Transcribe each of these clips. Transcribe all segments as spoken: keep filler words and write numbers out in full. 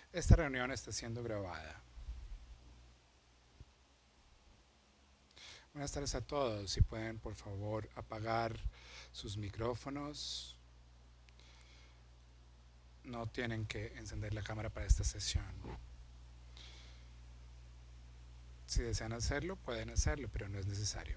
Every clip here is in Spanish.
Esta reunión está siendo grabada. Buenas tardes a todos. Si pueden, por favor, apagar sus micrófonos. No tienen que encender la cámara para esta sesión. Si desean hacerlo, pueden hacerlo, pero no es necesario.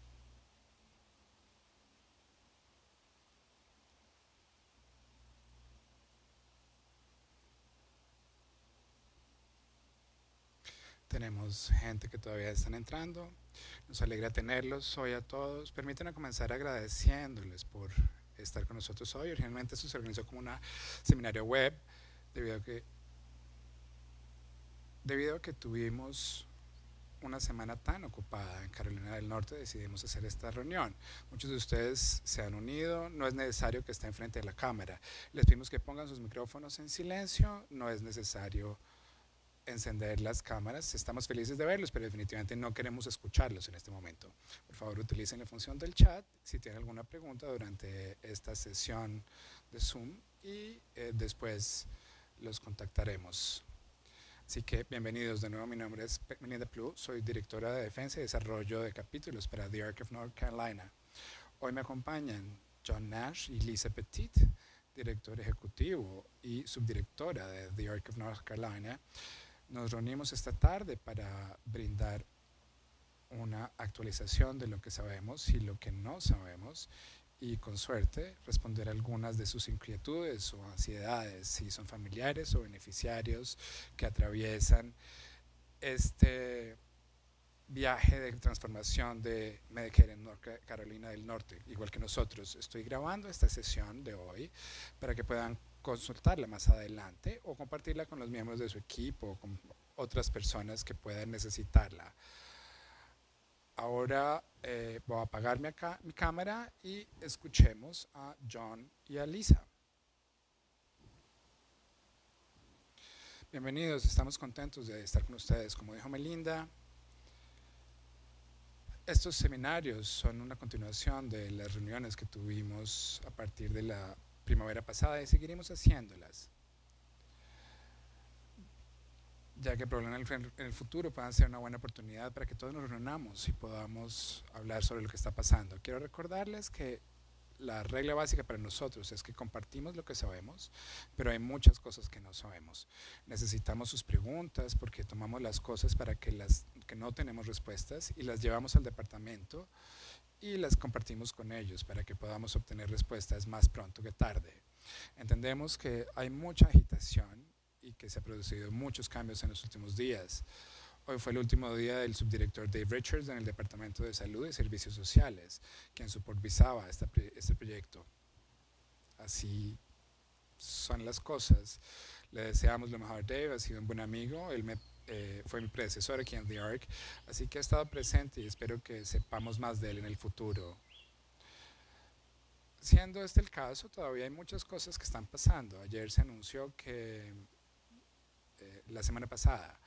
Tenemos gente que todavía están entrando. Nos alegra tenerlos hoy a todos. Permítanme comenzar agradeciéndoles por estar con nosotros hoy. Originalmente esto se organizó como un seminario web debido a que, debido a que tuvimos una semana tan ocupada en Carolina del Norte, decidimos hacer esta reunión. Muchos de ustedes se han unido, no es necesario que estén frente a la cámara. Les pedimos que pongan sus micrófonos en silencio, no es necesario encender las cámaras. Estamos felices de verlos, pero definitivamente no queremos escucharlos en este momento. Por favor, utilicen la función del chat si tienen alguna pregunta durante esta sesión de Zoom y eh, después los contactaremos. Así que bienvenidos de nuevo, mi nombre es Melinda Plu, soy directora de Defensa y Desarrollo de Capítulos para The Arc of North Carolina. Hoy me acompañan John Nash y Lisa Petit, director ejecutivo y subdirectora de The Arc of North Carolina. Nos reunimos esta tarde para brindar una actualización de lo que sabemos y lo que no sabemos y con suerte responder algunas de sus inquietudes o ansiedades, si son familiares o beneficiarios que atraviesan este viaje de transformación de Medicare en North Carolina del Norte, igual que nosotros. Estoy grabando esta sesión de hoy para que puedan consultarla más adelante o compartirla con los miembros de su equipo o con otras personas que puedan necesitarla. Ahora eh, voy a apagar mi, acá, mi cámara y escuchemos a John y a Lisa. Bienvenidos, estamos contentos de estar con ustedes. Como dijo Melinda, estos seminarios son una continuación de las reuniones que tuvimos a partir de la primavera pasada y seguiremos haciéndolas, ya que probablemente en el futuro puedan ser una buena oportunidad para que todos nos reunamos y podamos hablar sobre lo que está pasando. Quiero recordarles que la regla básica para nosotros es que compartimos lo que sabemos, pero hay muchas cosas que no sabemos. Necesitamos sus preguntas porque tomamos las cosas para que las que no tenemos respuestas y las llevamos al departamento y las compartimos con ellos para que podamos obtener respuestas más pronto que tarde. Entendemos que hay mucha agitación y que se han producido muchos cambios en los últimos días. Hoy fue el último día del subdirector Dave Richards en el Departamento de Salud y Servicios Sociales, quien supervisaba esta, este proyecto. Así son las cosas. Le deseamos lo mejor a Dave, ha sido un buen amigo, él me, eh, fue mi predecesor aquí en The Arc, así que ha estado presente y espero que sepamos más de él en el futuro. Siendo este el caso, todavía hay muchas cosas que están pasando. Ayer se anunció que eh, la semana pasada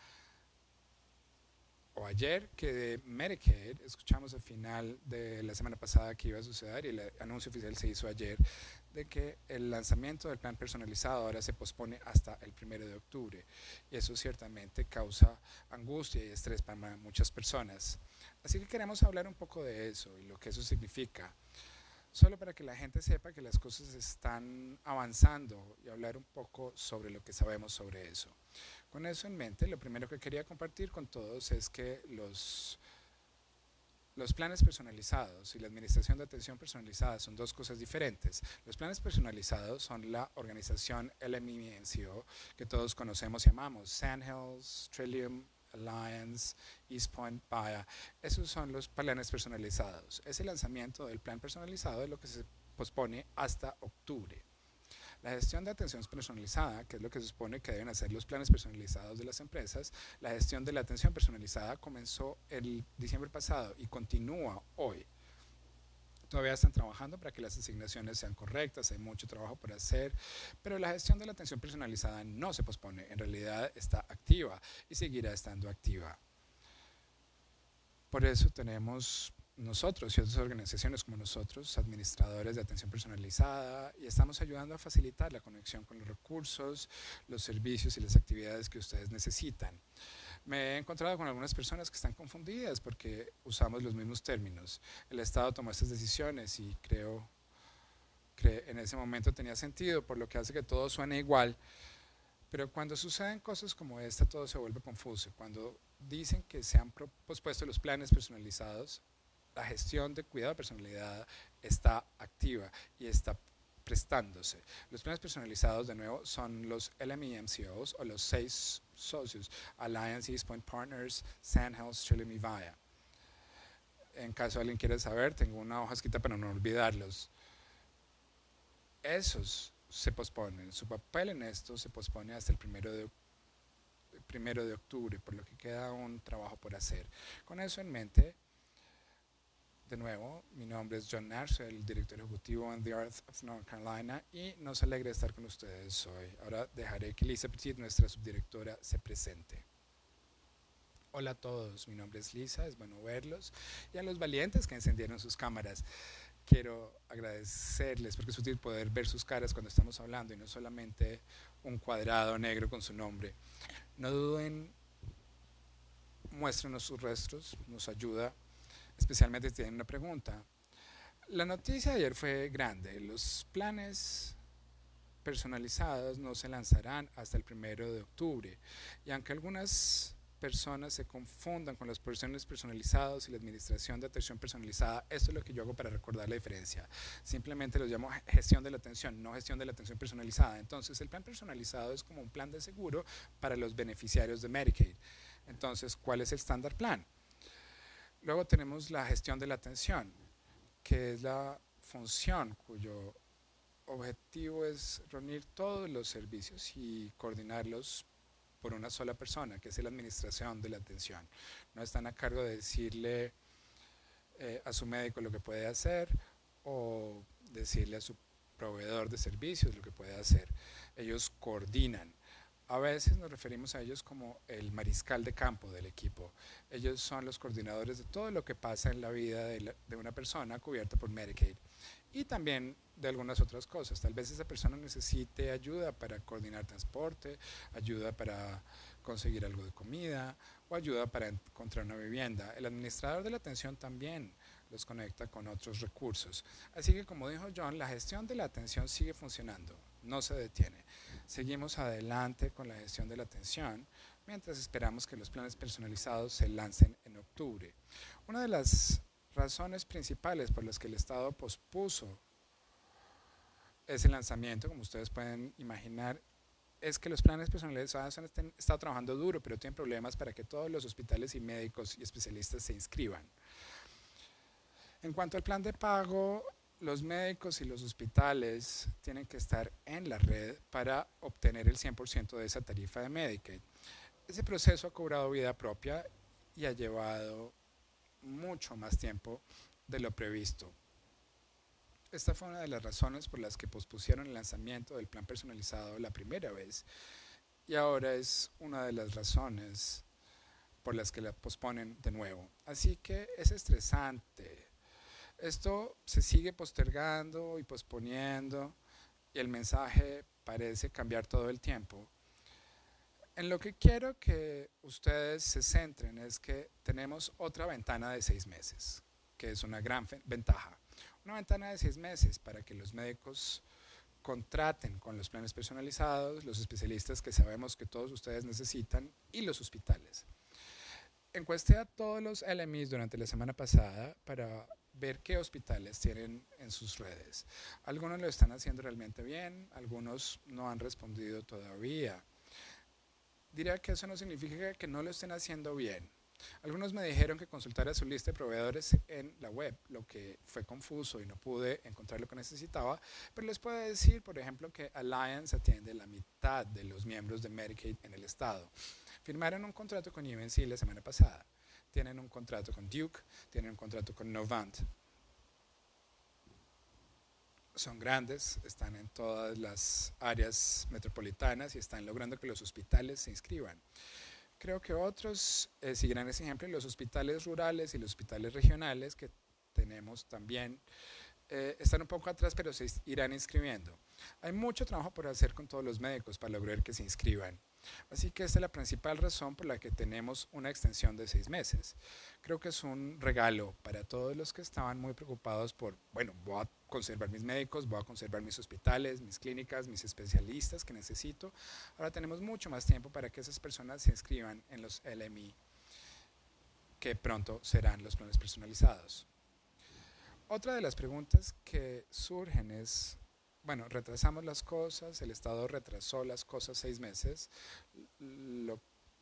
o ayer que de Medicaid, escuchamos al final de la semana pasada que iba a suceder y el anuncio oficial se hizo ayer de que el lanzamiento del plan personalizado ahora se pospone hasta el primero de octubre y eso ciertamente causa angustia y estrés para muchas personas. Así que queremos hablar un poco de eso y lo que eso significa, solo para que la gente sepa que las cosas están avanzando y hablar un poco sobre lo que sabemos sobre eso. Con eso en mente, lo primero que quería compartir con todos es que los, los planes personalizados y la administración de atención personalizada son dos cosas diferentes. Los planes personalizados son la organización L M I N C O que todos conocemos y amamos, Sandhills, Trillium Alliance, East Point, Paya. Esos son los planes personalizados. Ese lanzamiento del plan personalizado es lo que se pospone hasta octubre. La gestión de atención personalizada, que es lo que se supone que deben hacer los planes personalizados de las empresas, la gestión de la atención personalizada comenzó el diciembre pasado y continúa hoy. Todavía están trabajando para que las asignaciones sean correctas, hay mucho trabajo por hacer, pero la gestión de la atención personalizada no se pospone, en realidad está activa y seguirá estando activa. Por eso tenemos nosotros y otras organizaciones como nosotros, administradores de atención personalizada, y estamos ayudando a facilitar la conexión con los recursos, los servicios y las actividades que ustedes necesitan. Me he encontrado con algunas personas que están confundidas porque usamos los mismos términos. El Estado tomó estas decisiones y creo que en ese momento tenía sentido, por lo que hace que todo suene igual. Pero cuando suceden cosas como esta, todo se vuelve confuso. Cuando dicen que se han pospuesto los planes personalizados, la gestión de cuidado de personalidad está activa y está prestándose. Los planes personalizados, de nuevo, son los L M E M C Os o los seis socios: Alliance, East Point Partners, Sandhealth, Trillium y Vaya. En caso alguien quiera saber, tengo una hoja escrita para no olvidarlos. Esos se posponen. Su papel en esto se pospone hasta el primero de, primero de octubre, por lo que queda un trabajo por hacer. Con eso en mente, de nuevo, mi nombre es John Nash, soy el director ejecutivo en The Earth of North Carolina y nos alegra estar con ustedes hoy. Ahora dejaré que Lisa Petit, nuestra subdirectora, se presente. Hola a todos, mi nombre es Lisa, es bueno verlos, y a los valientes que encendieron sus cámaras. Quiero agradecerles porque es útil poder ver sus caras cuando estamos hablando y no solamente un cuadrado negro con su nombre. No duden, muéstrenos sus rostros, nos ayuda, especialmente si tienen una pregunta. La noticia de ayer fue grande. Los planes personalizados no se lanzarán hasta el primero de octubre. Y aunque algunas personas se confundan con los planes personalizados y la administración de atención personalizada, esto es lo que yo hago para recordar la diferencia. Simplemente los llamo gestión de la atención, no gestión de la atención personalizada. Entonces, el plan personalizado es como un plan de seguro para los beneficiarios de Medicaid. Entonces, ¿cuál es el estándar plan? Luego tenemos la gestión de la atención, que es la función cuyo objetivo es reunir todos los servicios y coordinarlos por una sola persona, que es la administración de la atención. No están a cargo de decirle eh, a su médico lo que puede hacer o decirle a su proveedor de servicios lo que puede hacer. Ellos coordinan. A veces nos referimos a ellos como el mariscal de campo del equipo. Ellos son los coordinadores de todo lo que pasa en la vida de, la, de una persona cubierta por Medicaid. Y también de algunas otras cosas. Tal vez esa persona necesite ayuda para coordinar transporte, ayuda para conseguir algo de comida o ayuda para encontrar una vivienda. El administrador de la atención también los conecta con otros recursos. Así que, como dijo John, la gestión de la atención sigue funcionando, no se detiene. Seguimos adelante con la gestión de la atención mientras esperamos que los planes personalizados se lancen en octubre. Una de las razones principales por las que el Estado pospuso ese lanzamiento, como ustedes pueden imaginar, es que los planes personalizados han estado trabajando duro, pero tienen problemas para que todos los hospitales y médicos y especialistas se inscriban. En cuanto al plan de pago, los médicos y los hospitales tienen que estar en la red para obtener el cien por ciento de esa tarifa de Medicaid. Ese proceso ha cobrado vida propia y ha llevado mucho más tiempo de lo previsto. Esta fue una de las razones por las que pospusieron el lanzamiento del plan personalizado la primera vez y ahora es una de las razones por las que la posponen de nuevo. Así que es estresante. Esto se sigue postergando y posponiendo y el mensaje parece cambiar todo el tiempo. En lo que quiero que ustedes se centren es que tenemos otra ventana de seis meses, que es una gran ventaja. Una ventana de seis meses para que los médicos contraten con los planes personalizados, los especialistas que sabemos que todos ustedes necesitan y los hospitales. Encuesté a todos los L M Es durante la semana pasada para ver qué hospitales tienen en sus redes. Algunos lo están haciendo realmente bien, algunos no han respondido todavía. Diría que eso no significa que no lo estén haciendo bien. Algunos me dijeron que consultara su lista de proveedores en la web, lo que fue confuso y no pude encontrar lo que necesitaba, pero les puedo decir, por ejemplo, que Alliance atiende la mitad de los miembros de Medicaid en el estado. Firmaron un contrato con U N C la semana pasada, tienen un contrato con Duke, tienen un contrato con Novant. Son grandes, están en todas las áreas metropolitanas y están logrando que los hospitales se inscriban. Creo que otros eh, seguirán ese ejemplo, los hospitales rurales y los hospitales regionales que tenemos también eh, están un poco atrás, pero se irán inscribiendo. Hay mucho trabajo por hacer con todos los médicos para lograr que se inscriban. Así que esta es la principal razón por la que tenemos una extensión de seis meses. Creo que es un regalo para todos los que estaban muy preocupados por, bueno, voy a conservar mis médicos, voy a conservar mis hospitales, mis clínicas, mis especialistas que necesito. Ahora tenemos mucho más tiempo para que esas personas se inscriban en los L M I, que pronto serán los planes personalizados. Otra de las preguntas que surgen es, bueno, retrasamos las cosas, el Estado retrasó las cosas seis meses, lo,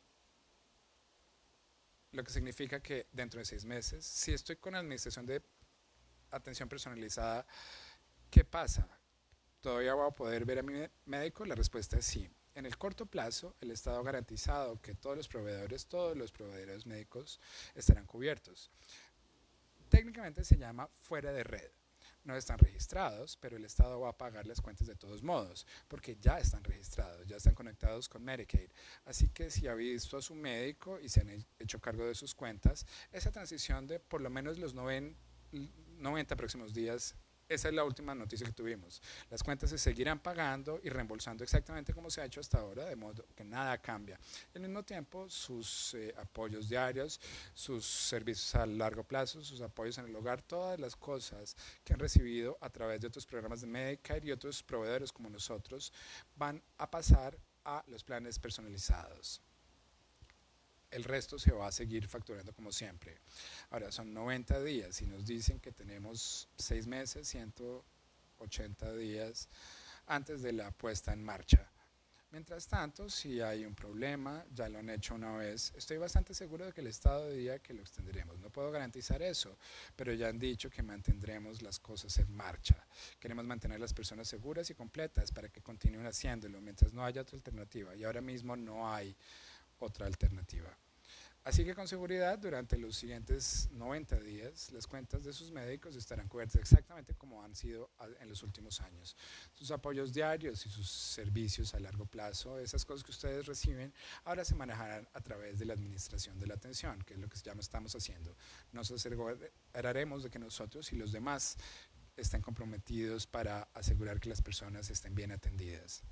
lo que significa que dentro de seis meses, si estoy con administración de atención personalizada, ¿qué pasa? ¿Todavía voy a poder ver a mi médico? La respuesta es sí. En el corto plazo, el Estado ha garantizado que todos los proveedores, todos los proveedores médicos estarán cubiertos. Técnicamente se llama fuera de red. No están registrados, pero el Estado va a pagar las cuentas de todos modos, porque ya están registrados, ya están conectados con Medicaid. Así que si ha visto a su médico y se han hecho cargo de sus cuentas, esa transición de por lo menos los noventa próximos días, esa es la última noticia que tuvimos. Las cuentas se seguirán pagando y reembolsando exactamente como se ha hecho hasta ahora, de modo que nada cambia. Al mismo tiempo, sus eh, apoyos diarios, sus servicios a largo plazo, sus apoyos en el hogar, todas las cosas que han recibido a través de otros programas de Medicare y otros proveedores como nosotros, van a pasar a los planes personalizados. El resto se va a seguir facturando como siempre. Ahora, son noventa días y nos dicen que tenemos seis meses, ciento ochenta días antes de la puesta en marcha. Mientras tanto, si hay un problema, ya lo han hecho una vez, estoy bastante seguro de que el Estado diría que lo extenderemos. No puedo garantizar eso, pero ya han dicho que mantendremos las cosas en marcha. Queremos mantener a las personas seguras y completas para que continúen haciéndolo mientras no haya otra alternativa. Y ahora mismo no hay otra alternativa. Así que con seguridad durante los siguientes noventa días las cuentas de sus médicos estarán cubiertas exactamente como han sido en los últimos años. Sus apoyos diarios y sus servicios a largo plazo, esas cosas que ustedes reciben, ahora se manejarán a través de la administración de la atención, que es lo que ya estamos haciendo. Nos aseguraremos de que nosotros y los demás estén comprometidos para asegurar que las personas estén bien atendidas.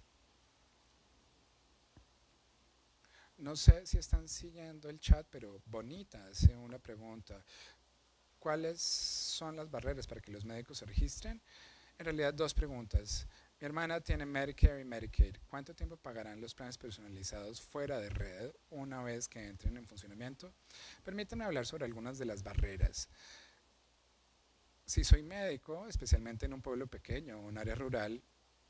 No sé si están siguiendo el chat, pero Bonita hace una pregunta. ¿Cuáles son las barreras para que los médicos se registren? En realidad, dos preguntas. Mi hermana tiene Medicare y Medicaid. ¿Cuánto tiempo pagarán los planes personalizados fuera de red una vez que entren en funcionamiento? Permítanme hablar sobre algunas de las barreras. Si soy médico, especialmente en un pueblo pequeño o un área rural,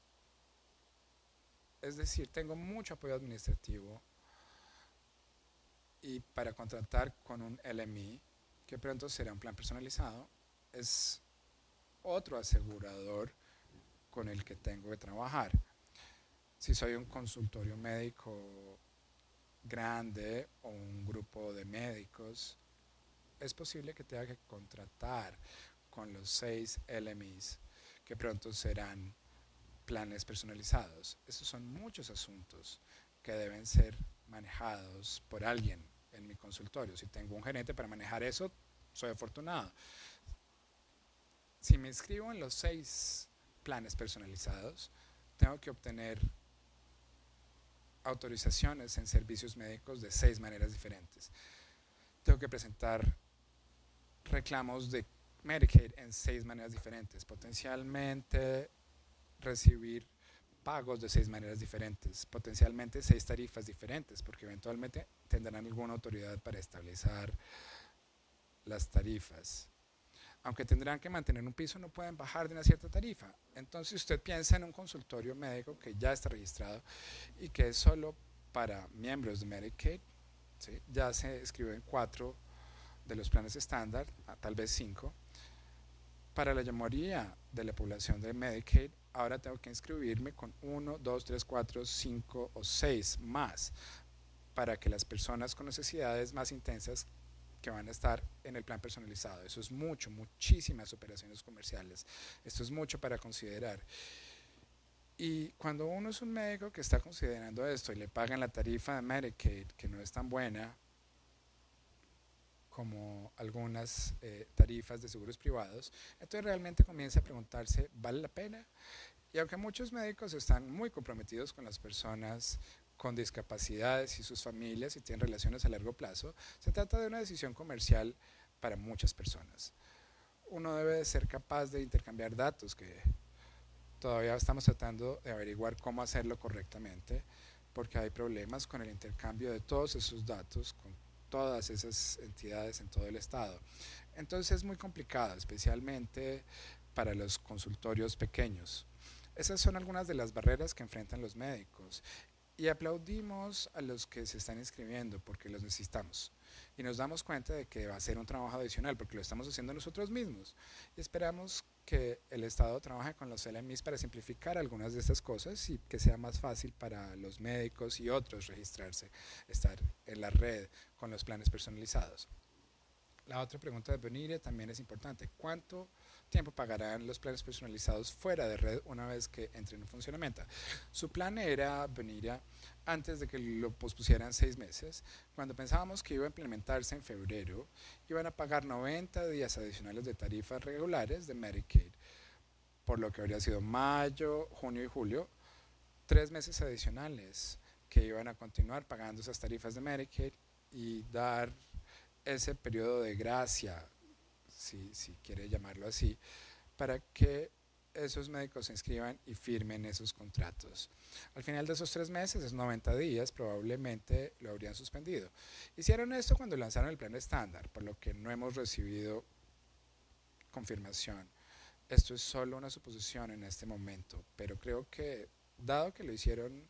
es decir, tengo mucho apoyo administrativo, y para contratar con un L M I, que pronto será un plan personalizado, es otro asegurador con el que tengo que trabajar. Si soy un consultorio médico grande o un grupo de médicos, es posible que tenga que contratar con los seis L M Is, que pronto serán planes personalizados. Esos son muchos asuntos que deben ser manejados por alguien en mi consultorio. Si tengo un gerente para manejar eso, soy afortunado. Si me inscribo en los seis planes personalizados, tengo que obtener autorizaciones en servicios médicos de seis maneras diferentes. Tengo que presentar reclamos de Medicaid en seis maneras diferentes, potencialmente recibir pagos de seis maneras diferentes, potencialmente seis tarifas diferentes, porque eventualmente tendrán alguna autoridad para establecer las tarifas. Aunque tendrán que mantener un piso, no pueden bajar de una cierta tarifa. Entonces usted piensa en un consultorio médico que ya está registrado y que es solo para miembros de Medicaid, ¿sí? Ya se escribió en cuatro de los planes estándar, tal vez cinco. Para la mayoría de la población de Medicaid, ahora tengo que inscribirme con uno, dos, tres, cuatro, cinco o seis más para que las personas con necesidades más intensas que van a estar en el plan personalizado. Eso es mucho, muchísimas operaciones comerciales. Esto es mucho para considerar. Y cuando uno es un médico que está considerando esto y le pagan la tarifa de Medicaid, que no es tan buena, como algunas eh, tarifas de seguros privados, entonces realmente comienza a preguntarse, ¿vale la pena? Y aunque muchos médicos están muy comprometidos con las personas con discapacidades y sus familias y tienen relaciones a largo plazo, se trata de una decisión comercial para muchas personas. Uno debe de ser capaz de intercambiar datos, que todavía estamos tratando de averiguar cómo hacerlo correctamente, porque hay problemas con el intercambio de todos esos datos con todas esas entidades en todo el estado. Entonces es muy complicado, especialmente para los consultorios pequeños. Esas son algunas de las barreras que enfrentan los médicos y aplaudimos a los que se están inscribiendo porque los necesitamos y nos damos cuenta de que va a ser un trabajo adicional porque lo estamos haciendo nosotros mismos y esperamos que el Estado trabaje con los L M Is para simplificar algunas de estas cosas y que sea más fácil para los médicos y otros registrarse, estar en la red con los planes personalizados. La otra pregunta de Boniria también es importante. ¿Cuánto tiempo pagarán los planes personalizados fuera de red una vez que entren en funcionamiento? Su plan era, Boniria, antes de que lo pospusieran seis meses, cuando pensábamos que iba a implementarse en febrero, iban a pagar noventa días adicionales de tarifas regulares de Medicaid, por lo que habría sido mayo, junio y julio, tres meses adicionales que iban a continuar pagando esas tarifas de Medicaid y dar ese periodo de gracia, si, si quiere llamarlo así, para que esos médicos se inscriban y firmen esos contratos. Al final de esos tres meses, esos noventa días, probablemente lo habrían suspendido. Hicieron esto cuando lanzaron el plan estándar, por lo que no hemos recibido confirmación. Esto es solo una suposición en este momento, pero creo que, dado que lo hicieron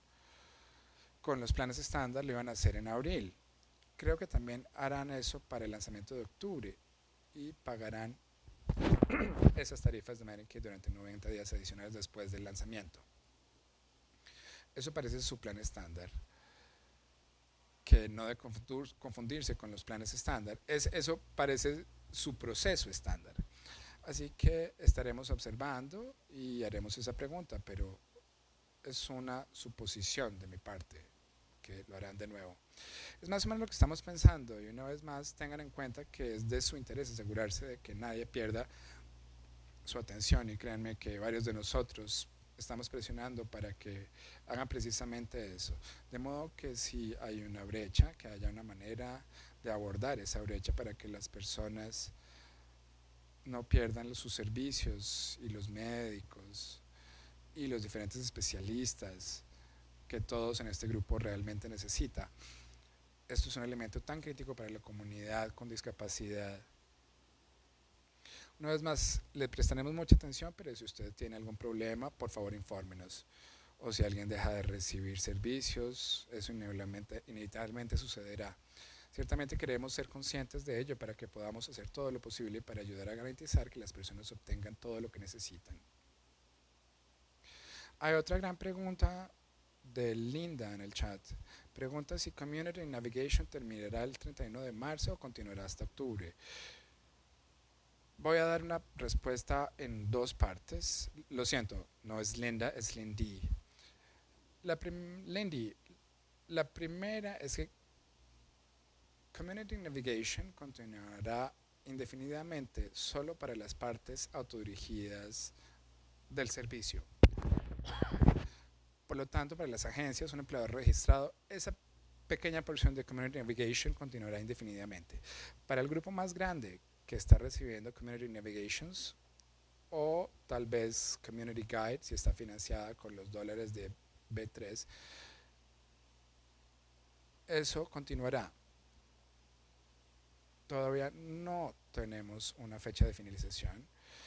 con los planes estándar, lo iban a hacer en abril. Creo que también harán eso para el lanzamiento de octubre y pagarán esas tarifas de Medicaid durante noventa días adicionales después del lanzamiento. Eso parece su plan estándar, que no debe confundirse con los planes estándar. Es, eso parece su proceso estándar. Así que estaremos observando y haremos esa pregunta, pero es una suposición de mi parte, que lo harán de nuevo. Es más o menos lo que estamos pensando y una vez más tengan en cuenta que es de su interés asegurarse de que nadie pierda su atención y créanme que varios de nosotros estamos presionando para que hagan precisamente eso. De modo que si hay una brecha, que haya una manera de abordar esa brecha para que las personas no pierdan sus servicios y los médicos y los diferentes especialistas que todos en este grupo realmente necesitan. Esto es un elemento tan crítico para la comunidad con discapacidad. Una vez más, le prestaremos mucha atención, pero si usted tiene algún problema, por favor infórmenos. O si alguien deja de recibir servicios, eso inevitablemente, inevitablemente sucederá. Ciertamente queremos ser conscientes de ello para que podamos hacer todo lo posible para ayudar a garantizar que las personas obtengan todo lo que necesitan. Hay otra gran pregunta de Linda en el chat. Pregunta si Community Navigation terminará el treinta y uno de marzo o continuará hasta octubre. Voy a dar una respuesta en dos partes. Lo siento, no es Linda, es Lindy. La, prim Lindy, la primera es que Community Navigation continuará indefinidamente solo para las partes autodirigidas del servicio. Por lo tanto, para las agencias, un empleador registrado, esa pequeña porción de Community Navigation continuará indefinidamente. Para el grupo más grande que está recibiendo Community Navigations o tal vez Community Guide, si está financiada con los dólares de B tres, eso continuará. Todavía no tenemos una fecha de finalización.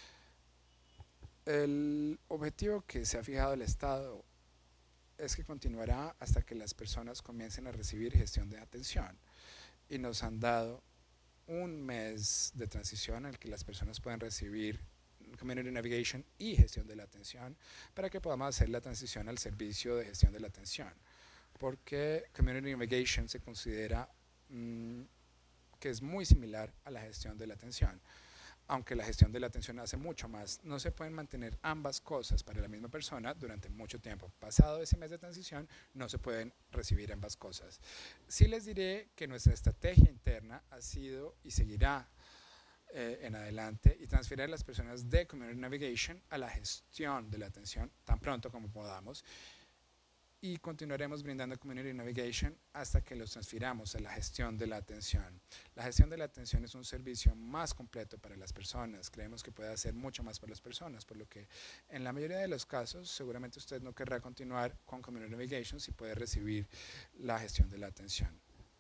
El objetivo que se ha fijado el Estado es que continuará hasta que las personas comiencen a recibir gestión de atención y nos han dado un mes de transición en el que las personas pueden recibir Community Navigation y gestión de la atención para que podamos hacer la transición al servicio de gestión de la atención, porque Community Navigation se considera mmm, que es muy similar a la gestión de la atención, aunque la gestión de la atención hace mucho más. No se pueden mantener ambas cosas para la misma persona durante mucho tiempo. Pasado ese mes de transición, no se pueden recibir ambas cosas. Sí les diré que nuestra estrategia interna ha sido y seguirá eh, en adelante y transferir a las personas de Community Navigation a la gestión de la atención tan pronto como podamos, y continuaremos brindando Community Navigation hasta que los transfiramos a la gestión de la atención. La gestión de la atención es un servicio más completo para las personas. Creemos que puede hacer mucho más por las personas, por lo que en la mayoría de los casos seguramente usted no querrá continuar con Community Navigation si puede recibir la gestión de la atención.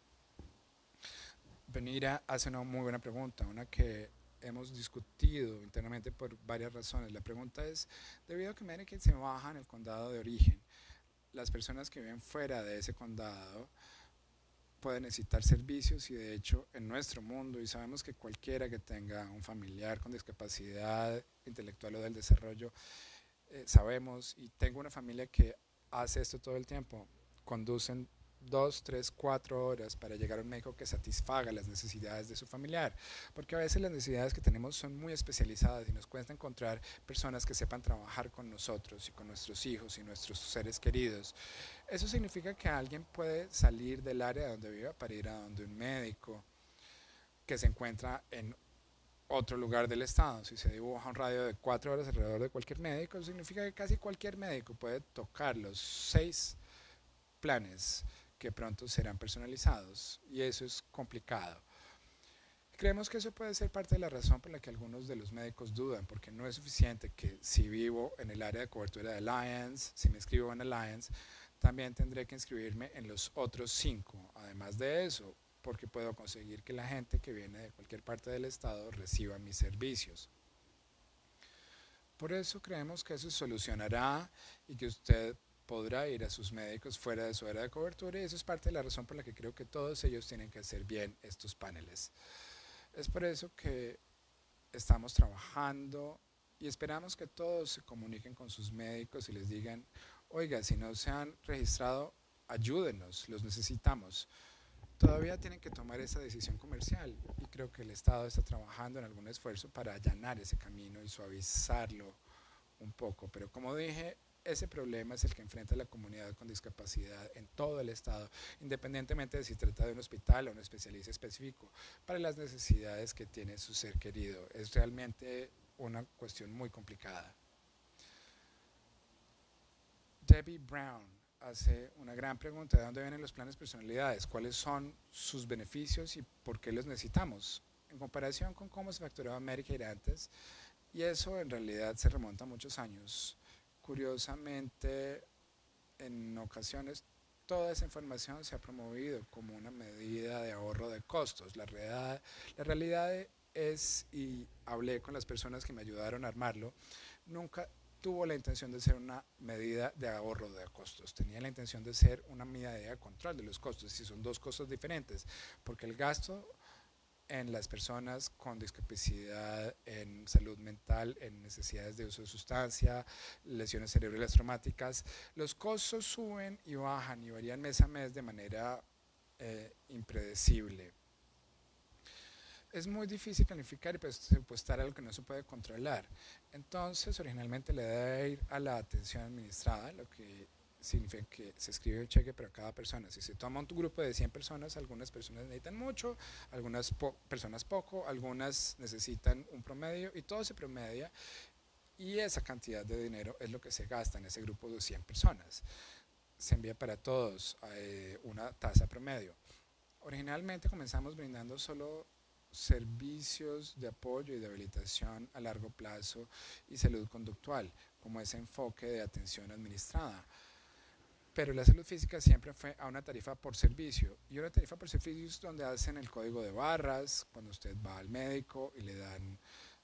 Benira hace una muy buena pregunta, una que hemos discutido internamente por varias razones. La pregunta es, debido a que Medicaid se baja en el condado de origen, las personas que viven fuera de ese condado pueden necesitar servicios, y de hecho en nuestro mundo, y sabemos que cualquiera que tenga un familiar con discapacidad intelectual o del desarrollo, eh, sabemos, y tengo una familia que hace esto todo el tiempo, conducen dos, tres, cuatro horas para llegar a un médico que satisfaga las necesidades de su familiar, porque a veces las necesidades que tenemos son muy especializadas y nos cuesta encontrar personas que sepan trabajar con nosotros y con nuestros hijos y nuestros seres queridos. Eso significa que alguien puede salir del área donde viva para ir a donde un médico que se encuentra en otro lugar del estado. Si se dibuja un radio de cuatro horas alrededor de cualquier médico, eso significa que casi cualquier médico puede tocar los seis planes que pronto serán personalizados, y eso es complicado. Creemos que eso puede ser parte de la razón por la que algunos de los médicos dudan, porque no es suficiente que si vivo en el área de cobertura de Alliance, si me inscribo en Alliance, también tendré que inscribirme en los otros cinco. Además de eso, porque puedo conseguir que la gente que viene de cualquier parte del estado reciba mis servicios. Por eso creemos que eso se solucionará y que usted podrá ir a sus médicos fuera de su área de cobertura, y eso es parte de la razón por la que creo que todos ellos tienen que hacer bien estos paneles. Es por eso que estamos trabajando y esperamos que todos se comuniquen con sus médicos y les digan, oiga, si no se han registrado, ayúdenos, los necesitamos. Todavía tienen que tomar esa decisión comercial, y creo que el Estado está trabajando en algún esfuerzo para allanar ese camino y suavizarlo un poco, pero como dije, ese problema es el que enfrenta la comunidad con discapacidad en todo el estado, independientemente de si trata de un hospital o un especialista específico, para las necesidades que tiene su ser querido. Es realmente una cuestión muy complicada. Debbie Brown hace una gran pregunta: ¿de dónde vienen los planes personalidades? ¿Cuáles son sus beneficios y por qué los necesitamos? En comparación con cómo se facturaba Medicaid antes, y eso en realidad se remonta a muchos años. Curiosamente, en ocasiones toda esa información se ha promovido como una medida de ahorro de costos. La realidad, la realidad es, y hablé con las personas que me ayudaron a armarlo, nunca tuvo la intención de ser una medida de ahorro de costos, tenía la intención de ser una medida de control de los costos, y son dos cosas diferentes, porque el gasto en las personas con discapacidad, en salud mental, en necesidades de uso de sustancia, lesiones cerebrales traumáticas, los costos suben y bajan y varían mes a mes de manera eh, impredecible. Es muy difícil planificar y presupuestar algo que no se puede controlar. Entonces, originalmente le debe ir a la atención administrada, lo que significa que se escribe un cheque para cada persona. Si se toma un grupo de cien personas, algunas personas necesitan mucho, algunas po personas poco, algunas necesitan un promedio, y todo se promedia, y esa cantidad de dinero es lo que se gasta en ese grupo de cien personas. Se envía para todos eh, una tasa promedio. Originalmente comenzamos brindando solo servicios de apoyo y de habilitación a largo plazo y salud conductual, como ese enfoque de atención administrada. Pero la salud física siempre fue a una tarifa por servicio, y una tarifa por servicio es donde hacen el código de barras, cuando usted va al médico y le dan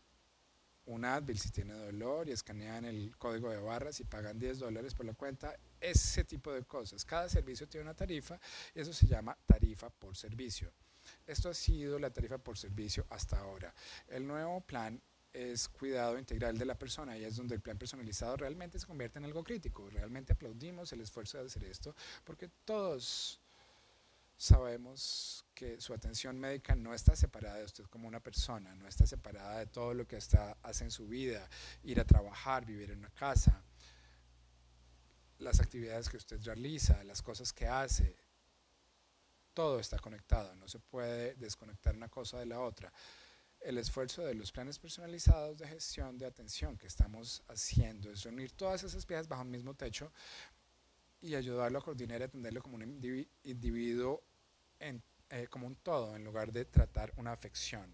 un Advil si tiene dolor y escanean el código de barras y pagan diez dólares por la cuenta, ese tipo de cosas. Cada servicio tiene una tarifa y eso se llama tarifa por servicio. Esto ha sido la tarifa por servicio hasta ahora. El nuevo plan es cuidado integral de la persona, y es donde el plan personalizado realmente se convierte en algo crítico. Realmente aplaudimos el esfuerzo de hacer esto, porque todos Sabemos que su atención médica no está separada de usted como una persona, no está separada de todo lo que está, hace en su vida, ir a trabajar, vivir en una casa, las actividades que usted realiza, las cosas que hace, todo está conectado, no se puede desconectar una cosa de la otra. El esfuerzo de los planes personalizados de gestión de atención que estamos haciendo es reunir todas esas piezas bajo un mismo techo y ayudarlo a coordinar y atenderlo como un individuo en, eh, como un todo, en lugar de tratar una afección,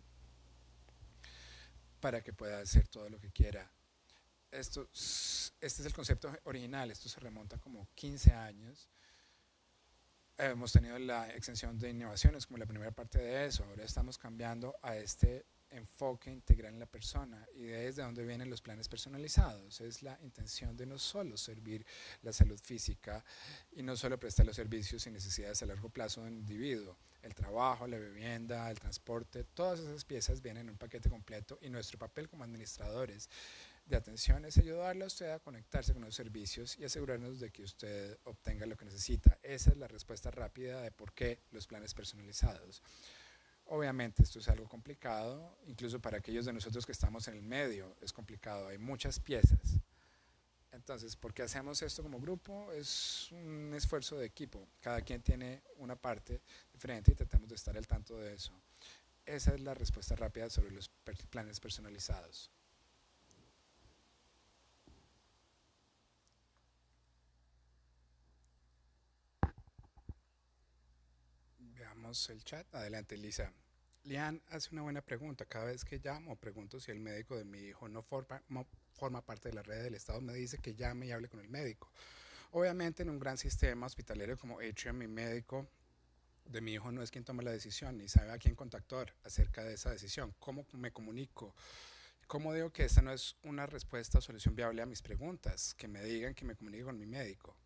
para que pueda hacer todo lo que quiera. Esto, este es el concepto original, esto se remonta como quince años. Hemos tenido la extensión de innovaciones como la primera parte de eso. Ahora estamos cambiando a este enfoque integral en la persona, y de ahí es de donde vienen los planes personalizados. Es la intención de no solo servir la salud física y no solo prestar los servicios y necesidades a largo plazo de un individuo. El trabajo, la vivienda, el transporte, todas esas piezas vienen en un paquete completo, y nuestro papel como administradores de atención es ayudarle a usted a conectarse con los servicios y asegurarnos de que usted obtenga lo que necesita. Esa es la respuesta rápida de por qué los planes personalizados. Obviamente esto es algo complicado, incluso para aquellos de nosotros que estamos en el medio es complicado, hay muchas piezas. Entonces, ¿por qué hacemos esto como grupo? Es un esfuerzo de equipo, cada quien tiene una parte diferente y tratamos de estar al tanto de eso. Esa es la respuesta rápida sobre los planes personalizados. Veamos el chat. Adelante, Lisa. Lian hace una buena pregunta. Cada vez que llamo, pregunto si el médico de mi hijo no forma, no forma parte de la red del Estado. Me dice que llame y hable con el médico. Obviamente, en un gran sistema hospitalario como Atrium, mi médico de mi hijo no es quien toma la decisión ni sabe a quién contactar acerca de esa decisión. ¿Cómo me comunico? ¿Cómo digo que esta no es una respuesta o solución viable a mis preguntas? Que me digan que me comunique con mi médico.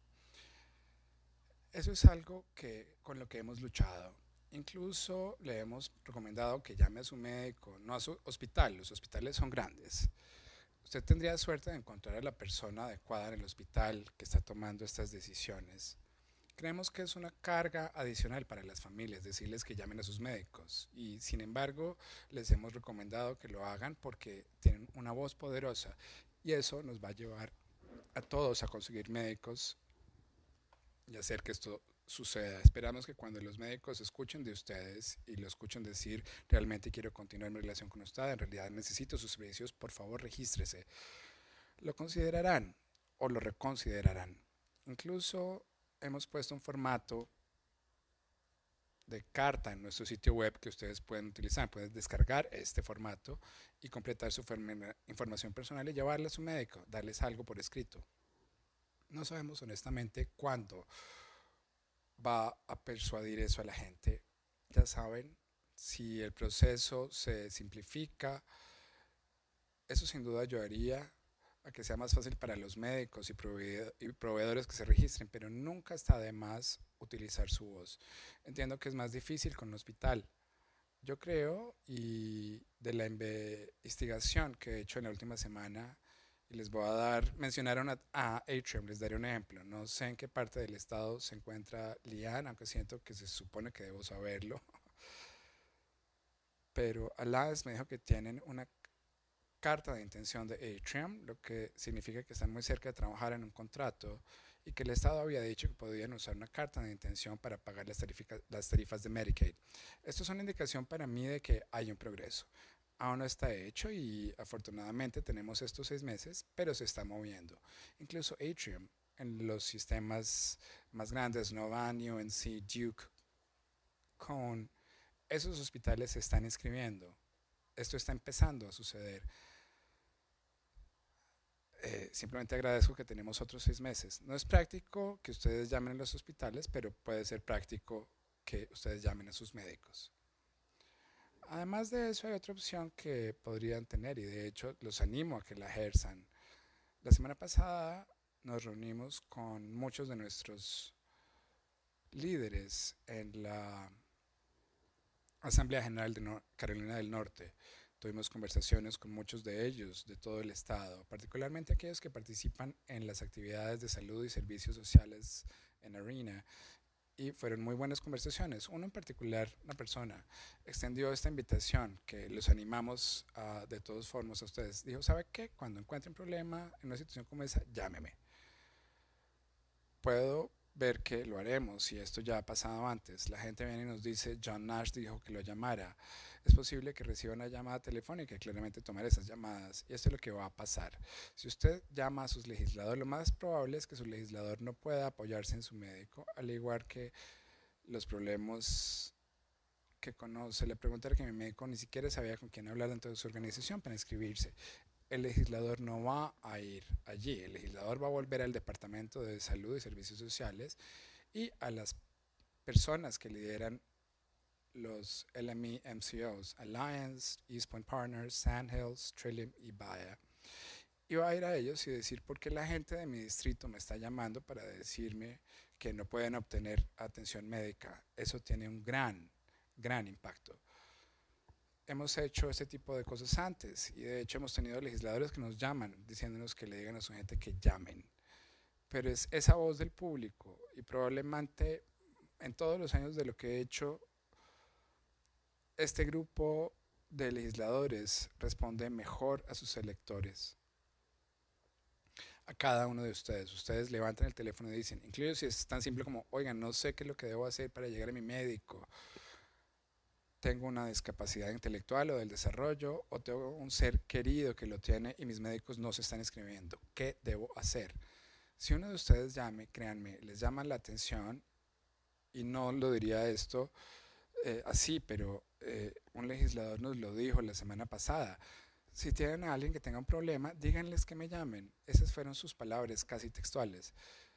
Eso es algo que, con lo que hemos luchado. Incluso le hemos recomendado que llame a su médico, no a su hospital. Los hospitales son grandes. Usted tendría suerte de encontrar a la persona adecuada en el hospital que está tomando estas decisiones. Creemos que es una carga adicional para las familias decirles que llamen a sus médicos, y sin embargo les hemos recomendado que lo hagan porque tienen una voz poderosa, y eso nos va a llevar a todos a conseguir médicos y hacer que esto suceda. Esperamos que cuando los médicos escuchen de ustedes y lo escuchen decir realmente quiero continuar mi relación con usted, en realidad necesito sus servicios, por favor regístrese, lo considerarán o lo reconsiderarán. Incluso hemos puesto un formato de carta en nuestro sitio web que ustedes pueden utilizar. Pueden descargar este formato y completar su información personal y llevarla a su médico, darles algo por escrito. No sabemos honestamente cuándo va a persuadir eso a la gente. Ya saben, si el proceso se simplifica, eso sin duda ayudaría a que sea más fácil para los médicos y proveedores que se registren, pero nunca está de más utilizar su voz. Entiendo que es más difícil con un hospital. Yo creo, y de la investigación que he hecho en la última semana, y les voy a dar, mencionaron a, a Atrium, les daré un ejemplo. No sé en qué parte del estado se encuentra Lian, aunque siento que se supone que debo saberlo. Pero Alas me dijo que tienen una carta de intención de Atrium, lo que significa que están muy cerca de trabajar en un contrato, y que el Estado había dicho que podían usar una carta de intención para pagar las, tarifica, las tarifas de Medicaid. Esto es una indicación para mí de que hay un progreso. Aún no está hecho y afortunadamente tenemos estos seis meses, pero se está moviendo. Incluso Atrium, en los sistemas más grandes, Novant, U N C, Duke, Cone, esos hospitales se están inscribiendo. Esto está empezando a suceder. Eh, simplemente agradezco que tenemos otros seis meses. No es práctico que ustedes llamen a los hospitales, pero puede ser práctico que ustedes llamen a sus médicos. Además de eso, hay otra opción que podrían tener, y de hecho los animo a que la ejerzan. La semana pasada nos reunimos con muchos de nuestros líderes en la Asamblea General de Nor- Carolina del Norte. Tuvimos conversaciones con muchos de ellos de todo el estado, particularmente aquellos que participan en las actividades de salud y servicios sociales en ARENA. y fueron muy buenas conversaciones. Uno en particular, una persona, extendió esta invitación que los animamos uh, de todas formas a ustedes. Dijo, ¿sabe qué? Cuando encuentren un problema en una situación como esa, llámeme. Puedo ver que lo haremos y esto ya ha pasado antes. La gente viene y nos dice, John Nash dijo que lo llamara. Es posible que reciba una llamada telefónica y claramente tomar esas llamadas. Y esto es lo que va a pasar. Si usted llama a su legislador, lo más probable es que su legislador no pueda apoyarse en su médico, al igual que los problemas que conoce. Le preguntaré que mi médico ni siquiera sabía con quién hablar dentro de su organización para inscribirse. El legislador no va a ir allí, el legislador va a volver al Departamento de Salud y Servicios Sociales y a las personas que lideran los L M E M C Os, Alliance, East Point Partners, Sandhills, Trillium y Bayer. Y va a ir a ellos y decir por qué la gente de mi distrito me está llamando para decirme que no pueden obtener atención médica. Eso tiene un gran, gran impacto. Hemos hecho este tipo de cosas antes y de hecho hemos tenido legisladores que nos llaman diciéndonos que le digan a su gente que llamen. Pero es esa voz del público y probablemente en todos los años de lo que he hecho, este grupo de legisladores responde mejor a sus electores. A cada uno de ustedes. Ustedes levantan el teléfono y dicen, incluso si es tan simple como, oigan, no sé qué es lo que debo hacer para llegar a mi médico. Tengo una discapacidad intelectual o del desarrollo, o tengo un ser querido que lo tiene y mis médicos no se están inscribiendo. ¿Qué debo hacer? Si uno de ustedes llame, créanme, les llama la atención, y no lo diría esto eh, así, pero eh, un legislador nos lo dijo la semana pasada. Si tienen a alguien que tenga un problema, díganles que me llamen. Esas fueron sus palabras casi textuales.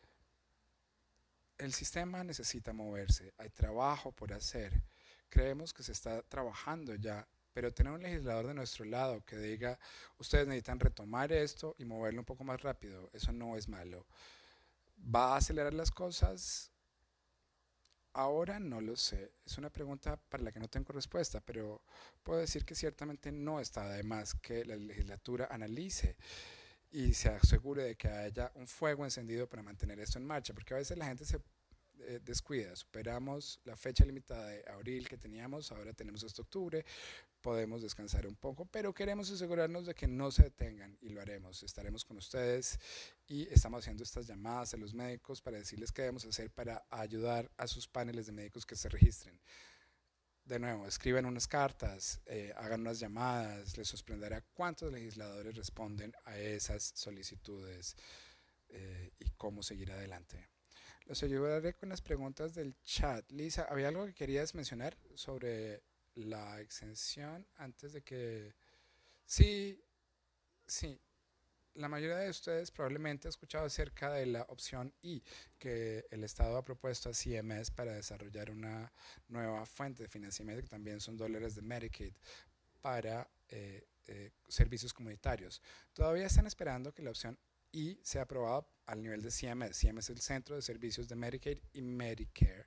El sistema necesita moverse, hay trabajo por hacer. Creemos que se está trabajando ya, pero tener un legislador de nuestro lado que diga, ustedes necesitan retomar esto y moverlo un poco más rápido, eso no es malo. ¿Va a acelerar las cosas? Ahora no lo sé, es una pregunta para la que no tengo respuesta, pero puedo decir que ciertamente no está de más que la legislatura analice y se asegure de que haya un fuego encendido para mantener esto en marcha, porque a veces la gente se eh, descuida. Superamos la fecha limitada de abril que teníamos, ahora tenemos hasta octubre, podemos descansar un poco, pero queremos asegurarnos de que no se detengan y lo haremos. Estaremos con ustedes y estamos haciendo estas llamadas a los médicos para decirles qué debemos hacer para ayudar a sus paneles de médicos que se registren. De nuevo, escriban unas cartas, eh, hagan unas llamadas, les sorprenderá cuántos legisladores responden a esas solicitudes eh, y cómo seguir adelante. Los ayudaré con las preguntas del chat. Lisa, ¿había algo que querías mencionar sobre la exención antes de que...? Sí, sí. La mayoría de ustedes probablemente ha escuchado acerca de la opción I que el Estado ha propuesto a C M S para desarrollar una nueva fuente de financiamiento que también son dólares de Medicaid para eh, eh, servicios comunitarios. Todavía están esperando que la opción I sea aprobada al nivel de C M S. C M S es el Centro de Servicios de Medicaid y Medicare.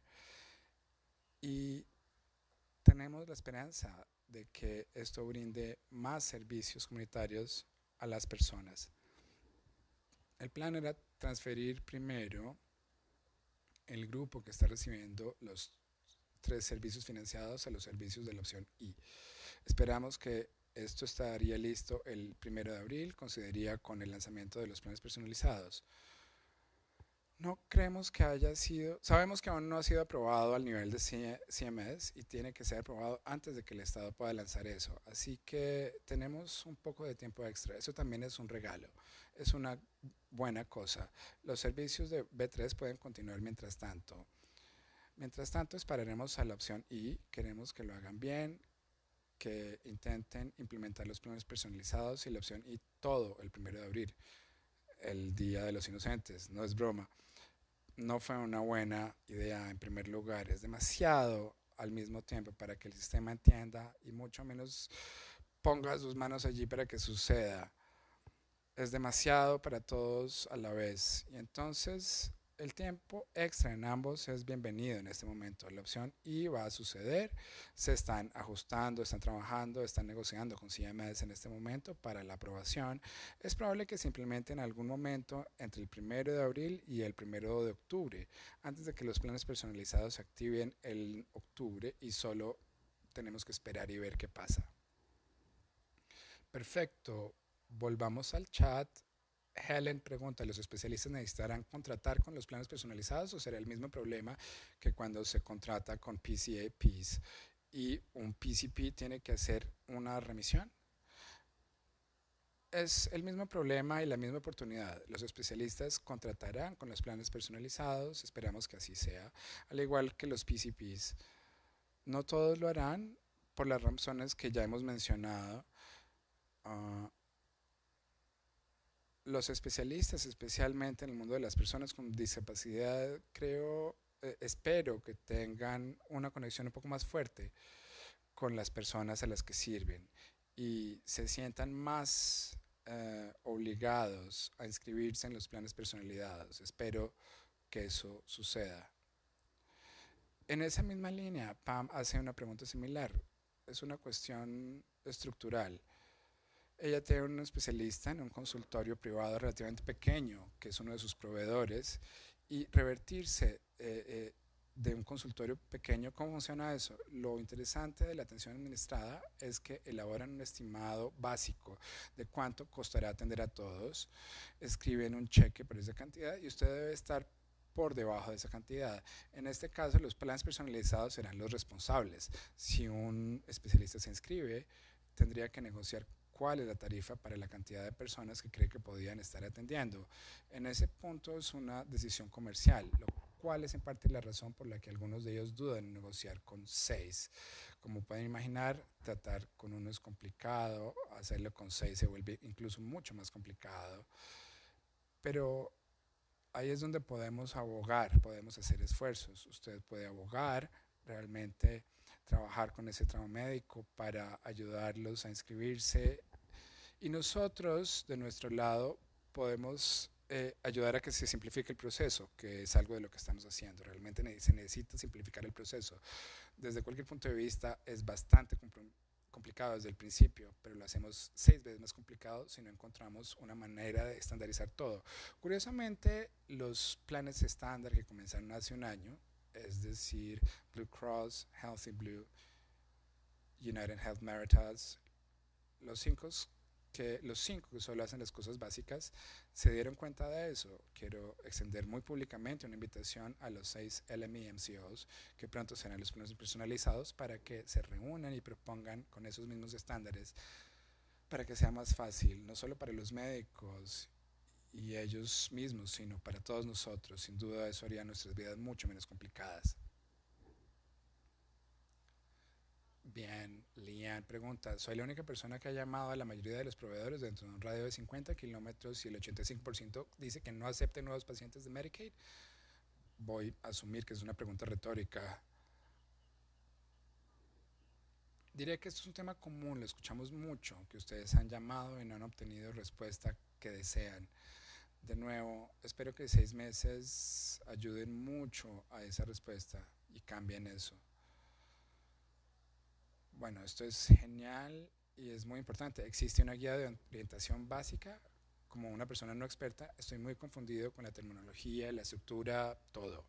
Y tenemos la esperanza de que esto brinde más servicios comunitarios a las personas. El plan era transferir primero el grupo que está recibiendo los tres servicios financiados a los servicios de la opción I. Esperamos que esto estaría listo el primero de abril, coincidiría con el lanzamiento de los planes personalizados. No creemos que haya sido, sabemos que aún no ha sido aprobado al nivel de C M S y tiene que ser aprobado antes de que el Estado pueda lanzar eso. Así que tenemos un poco de tiempo extra. Eso también es un regalo, es una buena cosa. Los servicios de B tres pueden continuar mientras tanto. Mientras tanto, esperaremos a la opción I. Queremos que lo hagan bien, que intenten implementar los planes personalizados y la opción I todo el primero de abril, el Día de los Inocentes. No es broma. No fue una buena idea en primer lugar. Es demasiado al mismo tiempo para que el sistema entienda y mucho menos ponga sus manos allí para que suceda. Es demasiado para todos a la vez. Y entonces El tiempo extra en ambos es bienvenido en este momento. La opción I va a suceder. Se están ajustando, están trabajando, están negociando con C M S en este momento para la aprobación. Es probable que simplemente en algún momento entre el primero de abril y el primero de octubre, antes de que los planes personalizados se activen en octubre, y solo tenemos que esperar y ver qué pasa. Perfecto. Volvamos al chat. Helen pregunta, ¿los especialistas necesitarán contratar con los planes personalizados o será el mismo problema que cuando se contrata con P C A Ps y un P C P tiene que hacer una remisión? Es el mismo problema y la misma oportunidad. Los especialistas contratarán con los planes personalizados, esperamos que así sea, al igual que los P C Ps. No todos lo harán por las razones que ya hemos mencionado. Uh, los especialistas, especialmente en el mundo de las personas con discapacidad, creo, eh, espero que tengan una conexión un poco más fuerte con las personas a las que sirven y se sientan más eh, obligados a inscribirse en los planes personalizados. Espero que eso suceda. En esa misma línea, Pam hace una pregunta similar. Es una cuestión estructural. Ella tiene un especialista en un consultorio privado relativamente pequeño, que es uno de sus proveedores, y revertirse eh, eh, de un consultorio pequeño, ¿cómo funciona eso? Lo interesante de la atención administrada es que elaboran un estimado básico de cuánto costará atender a todos, escriben un cheque por esa cantidad y usted debe estar por debajo de esa cantidad. En este caso, los planes personalizados serán los responsables. Si un especialista se inscribe, tendría que negociar cuál es la tarifa para la cantidad de personas que cree que podían estar atendiendo. En ese punto es una decisión comercial, lo cual es en parte la razón por la que algunos de ellos dudan en negociar con seis. Como pueden imaginar, tratar con uno es complicado, hacerlo con seis se vuelve incluso mucho más complicado. Pero ahí es donde podemos abogar, podemos hacer esfuerzos. Usted puede abogar, realmente trabajar con ese trauma médico para ayudarlos a inscribirse. Y nosotros, de nuestro lado, podemos eh, ayudar a que se simplifique el proceso, que es algo de lo que estamos haciendo. Realmente se necesita simplificar el proceso. Desde cualquier punto de vista es bastante complicado desde el principio, pero lo hacemos seis veces más complicado si no encontramos una manera de estandarizar todo. Curiosamente, los planes estándar que comenzaron hace un año, es decir, Blue Cross, Healthy Blue, United Health Meritas, los cinco que los cinco que solo hacen las cosas básicas se dieron cuenta de eso. Quiero extender muy públicamente una invitación a los seis L M I M C Os que pronto serán los planes personalizados para que se reúnan y propongan con esos mismos estándares para que sea más fácil, no solo para los médicos y ellos mismos, sino para todos nosotros. Sin duda eso haría nuestras vidas mucho menos complicadas. Bien, Lian pregunta, soy la única persona que ha llamado a la mayoría de los proveedores dentro de un radio de cincuenta kilómetros y el ochenta y cinco por ciento dice que no acepte nuevos pacientes de Medicaid. Voy a asumir que es una pregunta retórica. Diré que esto es un tema común, lo escuchamos mucho, que ustedes han llamado y no han obtenido respuesta que desean. De nuevo, espero que seis meses ayuden mucho a esa respuesta y cambien eso. Bueno, esto es genial y es muy importante. Existe una guía de orientación básica. Como una persona no experta, estoy muy confundido con la terminología, la estructura, todo.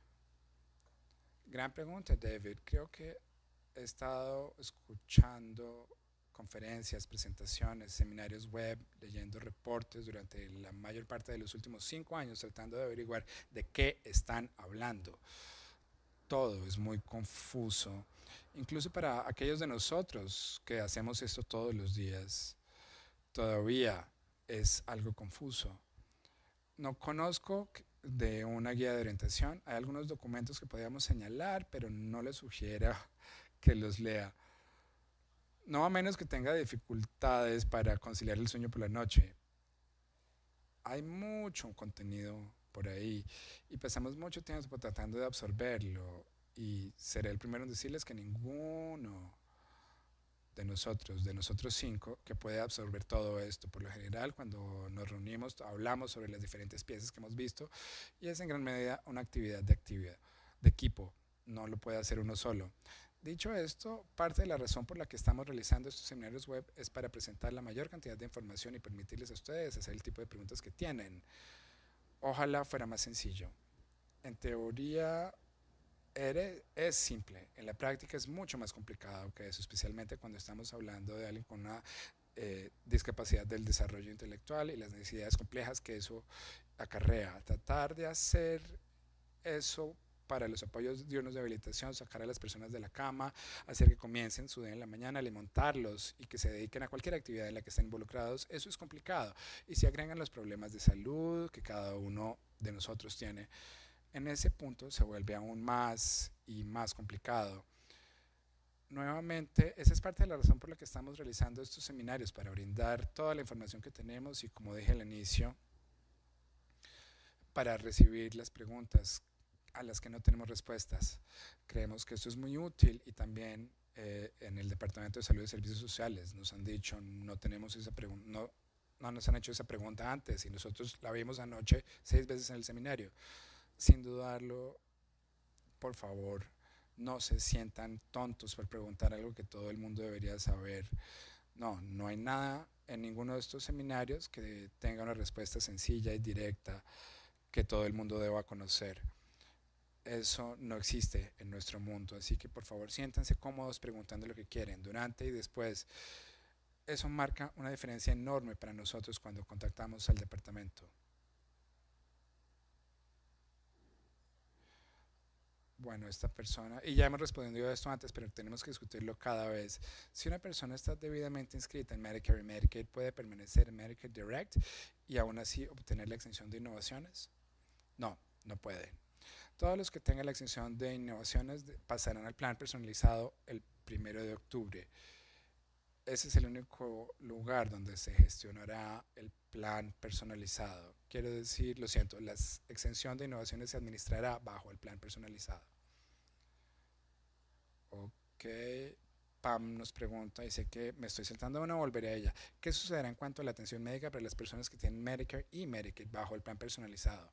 Gran pregunta, David. Creo que he estado escuchando conferencias, presentaciones, seminarios web, leyendo reportes durante la mayor parte de los últimos cinco años, tratando de averiguar de qué están hablando. Todo es muy confuso, incluso para aquellos de nosotros que hacemos esto todos los días, todavía es algo confuso. No conozco de una guía de orientación, hay algunos documentos que podríamos señalar, pero no les sugiera que los lea. No a menos que tenga dificultades para conciliar el sueño por la noche. Hay mucho contenido por ahí y pasamos mucho tiempo tratando de absorberlo y seré el primero en decirles que ninguno de nosotros, de nosotros cinco, que puede absorber todo esto. Por lo general, cuando nos reunimos, hablamos sobre las diferentes piezas que hemos visto y es en gran medida una actividad de actividad, de equipo, no lo puede hacer uno solo. Dicho esto, parte de la razón por la que estamos realizando estos seminarios web es para presentar la mayor cantidad de información y permitirles a ustedes hacer el tipo de preguntas que tienen. Ojalá fuera más sencillo. En teoría es simple, en la práctica es mucho más complicado que eso, especialmente cuando estamos hablando de alguien con una eh, discapacidad del desarrollo intelectual y las necesidades complejas que eso acarrea. Tratar de hacer eso para los apoyos diurnos de habilitación, sacar a las personas de la cama, hacer que comiencen su día en la mañana, alimentarlos y que se dediquen a cualquier actividad en la que estén involucrados, eso es complicado. Y si agregan los problemas de salud que cada uno de nosotros tiene, en ese punto se vuelve aún más y más complicado. Nuevamente, esa es parte de la razón por la que estamos realizando estos seminarios, para brindar toda la información que tenemos y, como dije al inicio, para recibir las preguntas a las que no tenemos respuestas. Creemos que esto es muy útil y también eh, en el Departamento de Salud y Servicios Sociales nos han dicho, no tenemos esa pregunta, no, no nos han hecho esa pregunta antes y nosotros la vimos anoche seis veces en el seminario. Sin dudarlo, por favor, no se sientan tontos por preguntar algo que todo el mundo debería saber. No, no hay nada en ninguno de estos seminarios que tenga una respuesta sencilla y directa que todo el mundo deba conocer. Eso no existe en nuestro mundo, así que por favor siéntanse cómodos preguntando lo que quieren durante y después. Eso marca una diferencia enorme para nosotros cuando contactamos al departamento. Bueno, esta persona, y ya hemos respondido a esto antes, pero tenemos que discutirlo cada vez. Si una persona está debidamente inscrita en Medicare y Medicaid, ¿puede permanecer en Medicare Direct y aún así obtener la exención de innovaciones? No, no puede. Todos los que tengan la exención de innovaciones pasarán al plan personalizado el primero de octubre. Ese es el único lugar donde se gestionará el plan personalizado. Quiero decir, lo siento, la exención de innovaciones se administrará bajo el plan personalizado. Ok, Pam nos pregunta, dice que me estoy saltando una, volveré a ella. ¿Qué sucederá en cuanto a la atención médica para las personas que tienen Medicare y Medicaid bajo el plan personalizado?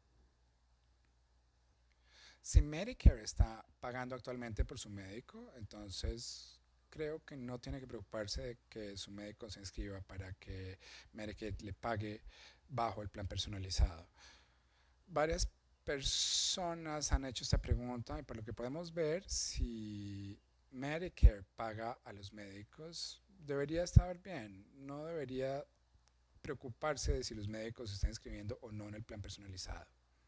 Si Medicare está pagando actualmente por su médico, entonces creo que no tiene que preocuparse de que su médico se inscriba para que Medicaid le pague bajo el plan personalizado. Varias personas han hecho esta pregunta y por lo que podemos ver, si Medicare paga a los médicos, debería estar bien, no debería preocuparse de si los médicos se están inscribiendo o no en el plan personalizado.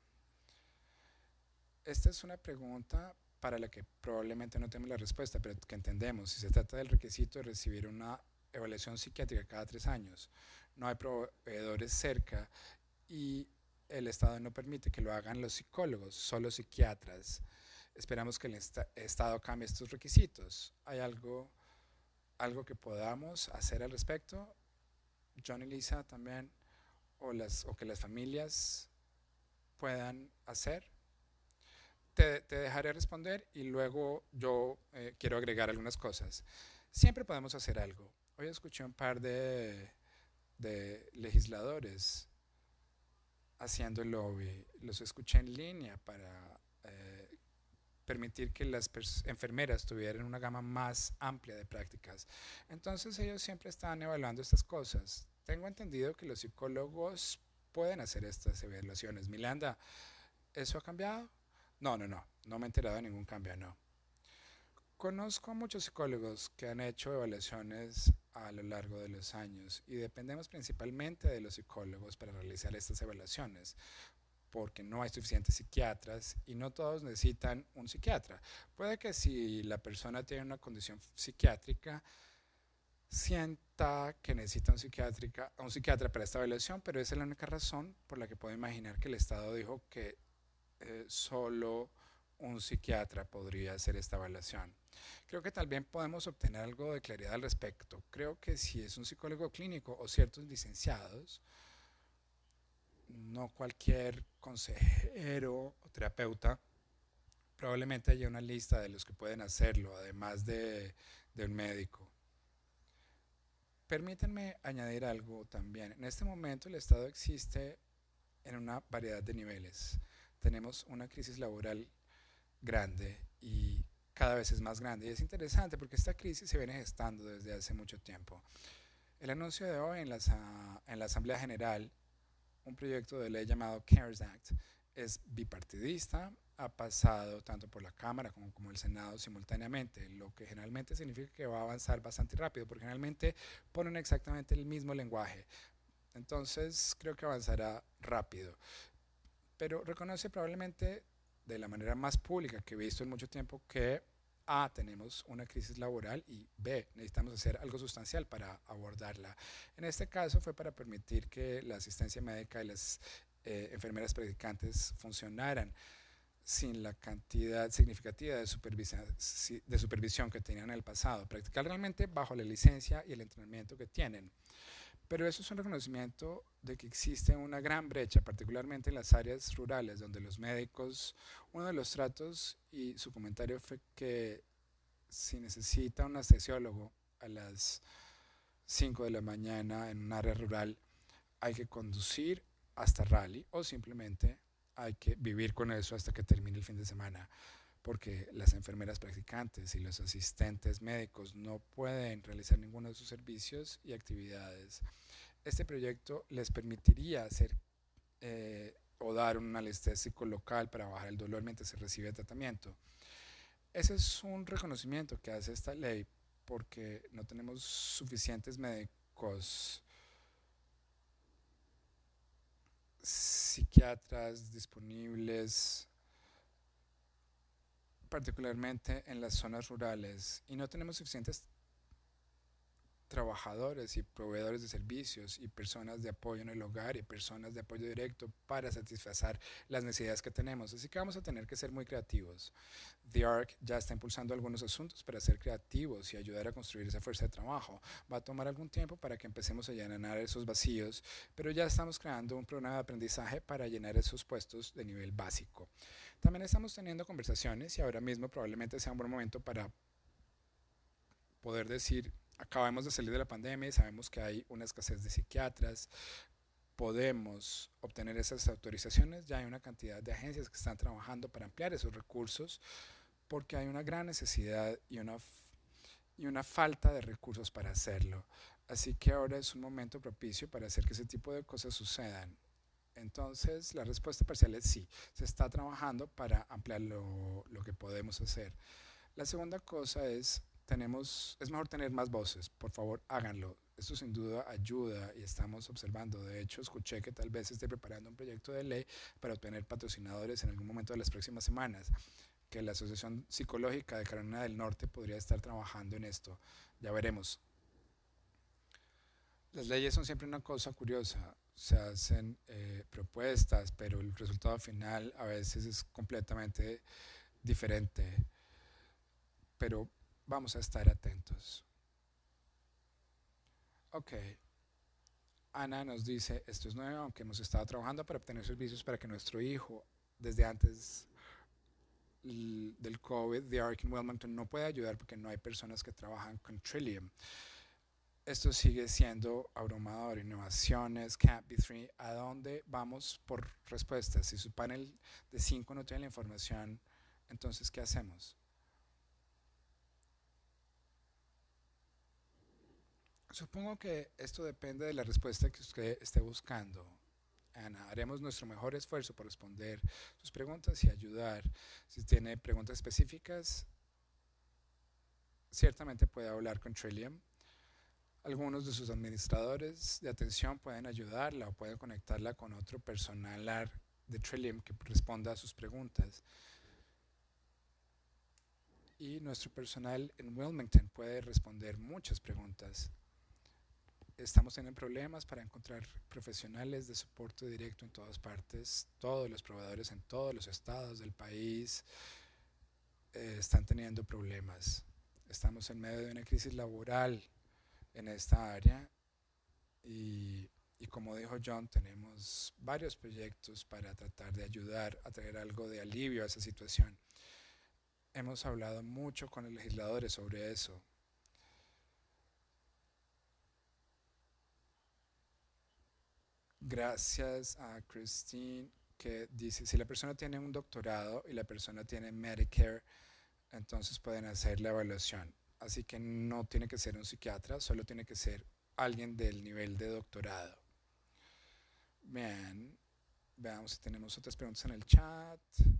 Esta es una pregunta para la que probablemente no tenemos la respuesta, pero que entendemos. Si se trata del requisito de recibir una evaluación psiquiátrica cada tres años, no hay proveedores cerca y el Estado no permite que lo hagan los psicólogos, solo psiquiatras. Esperamos que el Estado cambie estos requisitos. ¿Hay algo, algo que podamos hacer al respecto? John y Lisa también, o, las, o que las familias puedan hacer. Te, te, dejaré responder y luego yo eh, quiero agregar algunas cosas. Siempre podemos hacer algo. Hoy escuché un par de, de legisladores haciendo el lobby. Los escuché en línea para eh, permitir que las enfermeras tuvieran una gama más amplia de prácticas. Entonces ellos siempre están evaluando estas cosas. Tengo entendido que los psicólogos pueden hacer estas evaluaciones. Milanda, ¿eso ha cambiado? No, no, no, no me he enterado de ningún cambio, no. Conozco a muchos psicólogos que han hecho evaluaciones a lo largo de los años y dependemos principalmente de los psicólogos para realizar estas evaluaciones, porque no hay suficientes psiquiatras y no todos necesitan un psiquiatra. Puede que si la persona tiene una condición psiquiátrica, sienta que necesita un, psiquiátrica, un psiquiatra para esta evaluación, pero esa es la única razón por la que puedo imaginar que el Estado dijo que Eh, solo un psiquiatra podría hacer esta evaluación. Creo que también podemos obtener algo de claridad al respecto. Creo que si es un psicólogo clínico o ciertos licenciados, no cualquier consejero o terapeuta, probablemente haya una lista de los que pueden hacerlo, además de, de un médico. Permítanme añadir algo también. En este momento el Estado existe en una variedad de niveles. Tenemos una crisis laboral grande y cada vez es más grande. Y es interesante porque esta crisis se viene gestando desde hace mucho tiempo. El anuncio de hoy en la, en la Asamblea General, un proyecto de ley llamado CARES Act, es bipartidista, ha pasado tanto por la Cámara como, como el Senado simultáneamente, lo que generalmente significa que va a avanzar bastante rápido, porque generalmente ponen exactamente el mismo lenguaje. Entonces creo que avanzará rápido. Pero reconoce probablemente de la manera más pública que he visto en mucho tiempo que A, tenemos una crisis laboral y B, necesitamos hacer algo sustancial para abordarla. En este caso fue para permitir que la asistencia médica y las eh, enfermeras practicantes funcionaran sin la cantidad significativa de supervisión, de supervisión que tenían en el pasado, practicar realmente bajo la licencia y el entrenamiento que tienen. Pero eso es un reconocimiento de que existe una gran brecha, particularmente en las áreas rurales, donde los médicos, uno de los tratos y su comentario fue que si necesita un anestesiólogo a las cinco de la mañana en un área rural, hay que conducir hasta Raleigh o simplemente hay que vivir con eso hasta que termine el fin de semana, porque las enfermeras practicantes y los asistentes médicos no pueden realizar ninguno de sus servicios y actividades. Este proyecto les permitiría hacer eh, o dar un anestésico local para bajar el dolor mientras se recibe el tratamiento. Ese es un reconocimiento que hace esta ley porque no tenemos suficientes médicos psiquiatras disponibles, particularmente en las zonas rurales, y no tenemos suficientes trabajadores y proveedores de servicios y personas de apoyo en el hogar y personas de apoyo directo para satisfacer las necesidades que tenemos. Así que vamos a tener que ser muy creativos. The A R C ya está impulsando algunos asuntos para ser creativos y ayudar a construir esa fuerza de trabajo. Va a tomar algún tiempo para que empecemos a llenar esos vacíos, pero ya estamos creando un programa de aprendizaje para llenar esos puestos de nivel básico. También estamos teniendo conversaciones y ahora mismo probablemente sea un buen momento para poder decir: acabamos de salir de la pandemia y sabemos que hay una escasez de psiquiatras, podemos obtener esas autorizaciones, ya hay una cantidad de agencias que están trabajando para ampliar esos recursos porque hay una gran necesidad y una, y una falta de recursos para hacerlo. Así que ahora es un momento propicio para hacer que ese tipo de cosas sucedan. Entonces la respuesta parcial es sí, se está trabajando para ampliar lo, lo que podemos hacer. La segunda cosa es tenemos, es mejor tener más voces, por favor háganlo. Esto sin duda ayuda y estamos observando. De hecho, escuché que tal vez esté preparando un proyecto de ley para obtener patrocinadores en algún momento de las próximas semanas, que la Asociación Psicológica de Carolina del Norte podría estar trabajando en esto. Ya veremos. Las leyes son siempre una cosa curiosa. Se hacen eh, propuestas, pero el resultado final a veces es completamente diferente. Pero vamos a estar atentos. Ok. Ana nos dice, esto es nuevo, aunque hemos estado trabajando para obtener servicios para que nuestro hijo, desde antes del COVID, The A R C en Wilmington no puede ayudar porque no hay personas que trabajan con Trillium. Esto sigue siendo abrumador. Innovaciones, Cat B tres, ¿a dónde vamos por respuestas? Si su panel de cinco no tiene la información, entonces, ¿qué hacemos? Supongo que esto depende de la respuesta que usted esté buscando. Ana, haremos nuestro mejor esfuerzo por responder sus preguntas y ayudar. Si tiene preguntas específicas, ciertamente puede hablar con Trillium. Algunos de sus administradores de atención pueden ayudarla o pueden conectarla con otro personal de Trillium que responda a sus preguntas. Y nuestro personal en Wilmington puede responder muchas preguntas. Estamos teniendo problemas para encontrar profesionales de soporte directo en todas partes. Todos los proveedores en todos los estados del país eh, están teniendo problemas. Estamos en medio de una crisis laboral en esta área y, y como dijo John, tenemos varios proyectos para tratar de ayudar a traer algo de alivio a esa situación. Hemos hablado mucho con los legisladores sobre eso. Gracias a Christine que dice, si la persona tiene un doctorado y la persona tiene Medicare, entonces pueden hacer la evaluación. Así que no tiene que ser un psiquiatra, solo tiene que ser alguien del nivel de doctorado. Bien, veamos si tenemos otras preguntas en el chat.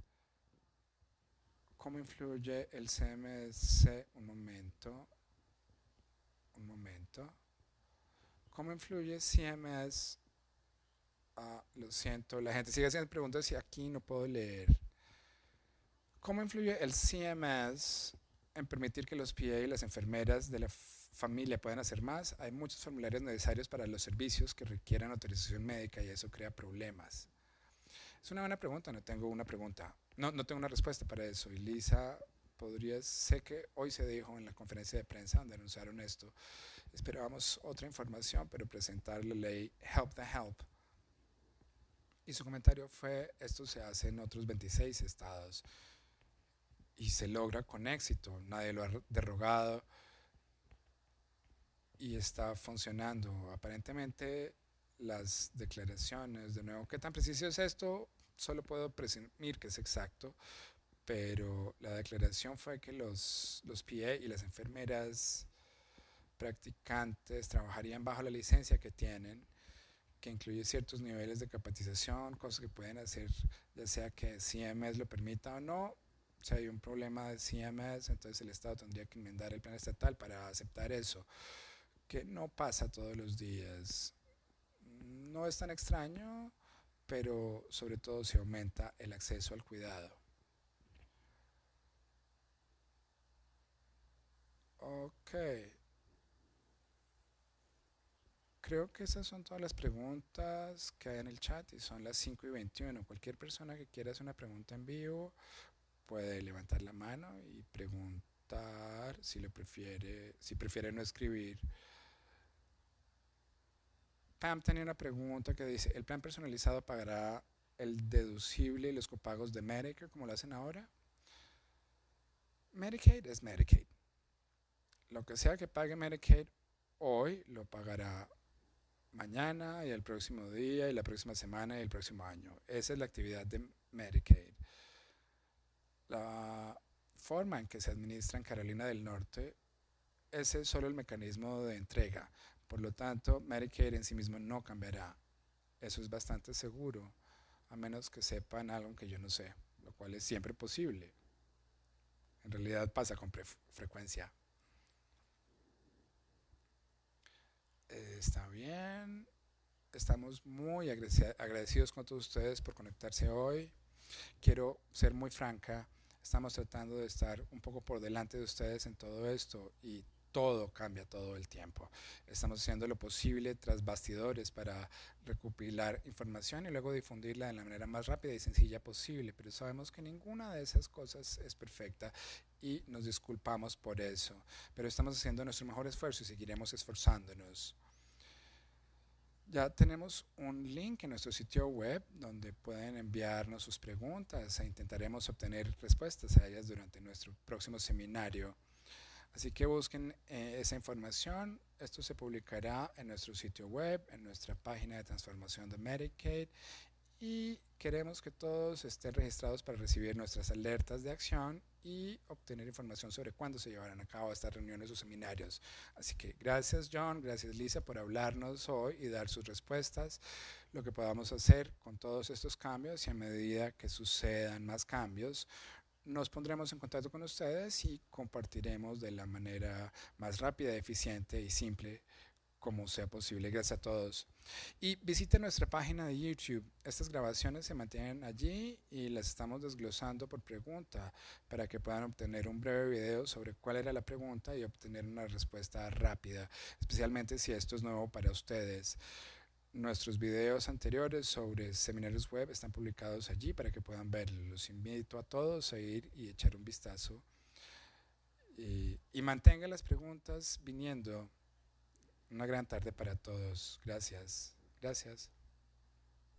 ¿Cómo influye el C M S? Un momento. Un momento. ¿Cómo influye C M S? Ah, lo siento, la gente sigue haciendo preguntas y aquí no puedo leer. ¿Cómo influye el C M S en permitir que los P A y las enfermeras de la familia puedan hacer más? Hay muchos formularios necesarios para los servicios que requieran autorización médica y eso crea problemas. Es una buena pregunta, no tengo una pregunta. No, no tengo una respuesta para eso. Y Lisa, podrías, sé que hoy se dijo en la conferencia de prensa donde anunciaron esto, esperábamos otra información, pero presentar la ley Help the Help. Y su comentario fue, esto se hace en otros veintiséis estados y se logra con éxito, nadie lo ha derogado y está funcionando. Aparentemente las declaraciones, de nuevo, ¿qué tan preciso es esto? Solo puedo presumir que es exacto, pero la declaración fue que los, los P A y las enfermeras practicantes trabajarían bajo la licencia que tienen, que incluye ciertos niveles de capacitación, cosas que pueden hacer, ya sea que C M S lo permita o no. Si hay un problema de C M S, entonces el Estado tendría que enmendar el plan estatal para aceptar eso, que no pasa todos los días. No es tan extraño, pero sobre todo se aumenta el acceso al cuidado. Ok. Creo que esas son todas las preguntas que hay en el chat y son las cinco y veintiuno. Cualquier persona que quiera hacer una pregunta en vivo puede levantar la mano y preguntar si lo prefiere, si prefiere no escribir. Pam tenía una pregunta que dice, ¿el plan personalizado pagará el deducible y los copagos de Medicare como lo hacen ahora? Medicaid es Medicaid. Lo que sea que pague Medicaid hoy lo pagará mañana y el próximo día y la próxima semana y el próximo año. Esa es la actividad de Medicaid. La forma en que se administra en Carolina del Norte, ese es solo el mecanismo de entrega. Por lo tanto, Medicaid en sí mismo no cambiará. Eso es bastante seguro, a menos que sepan algo que yo no sé, lo cual es siempre posible. En realidad pasa con frecuencia. Eh, está bien. Estamos muy agradecidos con todos ustedes por conectarse hoy. Quiero ser muy franca, estamos tratando de estar un poco por delante de ustedes en todo esto y todo cambia todo el tiempo. Estamos haciendo lo posible tras bastidores para recopilar información y luego difundirla de la manera más rápida y sencilla posible, pero sabemos que ninguna de esas cosas es perfecta y nos disculpamos por eso, pero estamos haciendo nuestro mejor esfuerzo y seguiremos esforzándonos. Ya tenemos un link en nuestro sitio web donde pueden enviarnos sus preguntas e intentaremos obtener respuestas a ellas durante nuestro próximo seminario. Así que busquen eh, esa información. Esto se publicará en nuestro sitio web, en nuestra página de transformación de Medicaid y queremos que todos estén registrados para recibir nuestras alertas de acción y obtener información sobre cuándo se llevarán a cabo estas reuniones o seminarios. Así que gracias John, gracias Lisa por hablarnos hoy y dar sus respuestas. Lo que podamos hacer con todos estos cambios y a medida que sucedan más cambios, nos pondremos en contacto con ustedes y compartiremos de la manera más rápida, eficiente y simple como sea posible. Gracias a todos. Y visiten nuestra página de YouTube. Estas grabaciones se mantienen allí y las estamos desglosando por pregunta para que puedan obtener un breve video sobre cuál era la pregunta y obtener una respuesta rápida, especialmente si esto es nuevo para ustedes. Nuestros videos anteriores sobre seminarios web están publicados allí para que puedan verlos. Los invito a todos a ir y echar un vistazo. Y, y mantengan las preguntas viniendo. Una gran tarde para todos. Gracias. Gracias.